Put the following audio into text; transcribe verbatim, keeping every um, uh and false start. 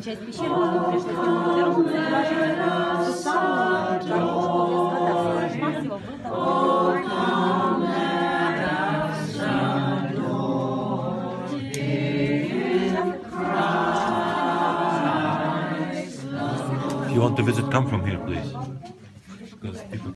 часть пещеры, потом пришлось немного дорогу заезжать, самую дорожку для скота, всего-навсего был там If you want to visit, come from here, please. Because people